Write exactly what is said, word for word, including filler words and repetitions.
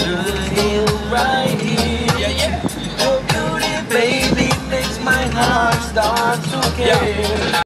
stood here, right here. Yeah, yeah. Your beauty, baby, makes my heart start to care.